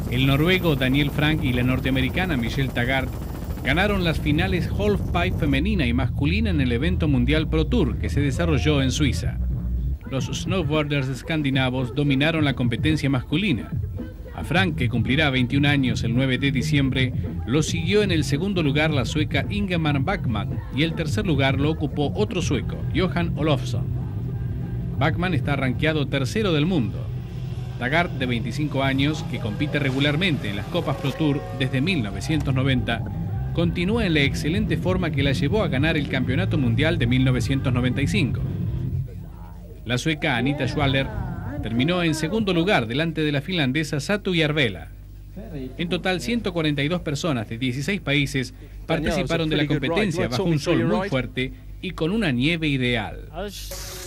El noruego Daniel Frank y la norteamericana Michelle Taggart ganaron las finales halfpipe femenina y masculina en el evento mundial Pro Tour que se desarrolló en Suiza. Los snowboarders escandinavos dominaron la competencia masculina. A Frank, que cumplirá 21 años el 9 de diciembre, lo siguió en el segundo lugar la sueca Ingemar Backman y el tercer lugar lo ocupó otro sueco, Johan Olofsson. Backman está rankeado tercero del mundo. Taggart, de 25 años, que compite regularmente en las Copas Pro Tour desde 1990, continúa en la excelente forma que la llevó a ganar el Campeonato Mundial de 1995. La sueca Anita Schwaller terminó en segundo lugar delante de la finlandesa Satu Järvelä. En total, 142 personas de 16 países participaron de la competencia bajo un sol muy fuerte y con una nieve ideal.